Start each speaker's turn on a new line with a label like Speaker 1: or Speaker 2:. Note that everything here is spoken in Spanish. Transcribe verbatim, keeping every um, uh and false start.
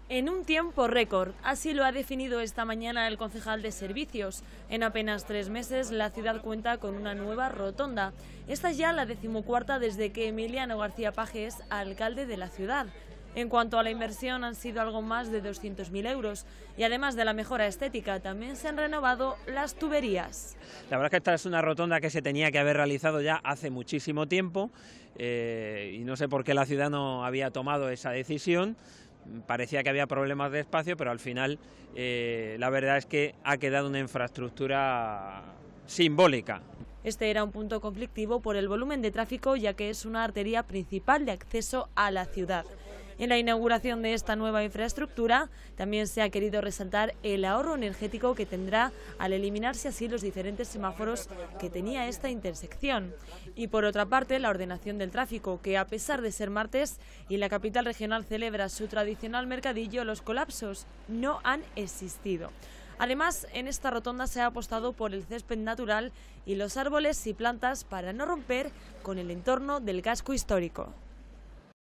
Speaker 1: En un tiempo récord, así lo ha definido esta mañana el concejal de Servicios. En apenas tres meses la ciudad cuenta con una nueva rotonda. Esta es ya la decimocuarta desde que Emiliano García Paje es alcalde de la ciudad. En cuanto a la inversión, han sido algo más de doscientos mil euros y además de la mejora estética también se han renovado las tuberías.
Speaker 2: La verdad es que esta es una rotonda que se tenía que haber realizado ya hace muchísimo tiempo eh, y no sé por qué la ciudad no había tomado esa decisión. Parecía que había problemas de espacio, pero al final eh, la verdad es que ha quedado una infraestructura simbólica.
Speaker 1: Este era un punto conflictivo por el volumen de tráfico, ya que es una arteria principal de acceso a la ciudad. En la inauguración de esta nueva infraestructura también se ha querido resaltar el ahorro energético que tendrá al eliminarse así los diferentes semáforos que tenía esta intersección. Y por otra parte, la ordenación del tráfico, que a pesar de ser martes y la capital regional celebra su tradicional mercadillo, los colapsos no han existido. Además, en esta rotonda se ha apostado por el césped natural y los árboles y plantas para no romper con el entorno del casco histórico.